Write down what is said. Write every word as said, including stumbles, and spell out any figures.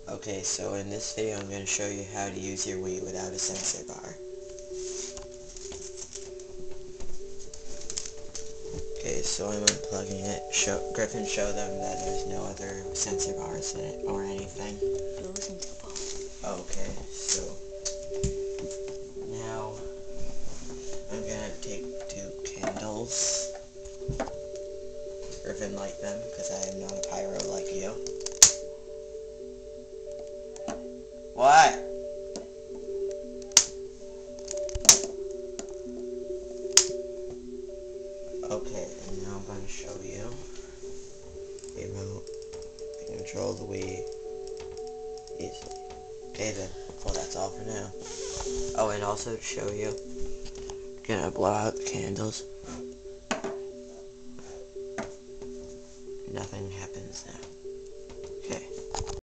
Okay, so in this video I'm going to show you how to use your Wii without a sensor bar. Okay, so I'm unplugging it. Show, Griffin, show them that there's no other sensor bars in it or anything. Okay, so now I'm going to take two candles. Griffin, light them because I am not a pyro like you. What? Okay, and now I'm going to show you Wiimote. You can control the Wii easily. Okay then, well that's all for now. Oh, and also to show you, I'm gonna blow out the candles. Nothing happens now.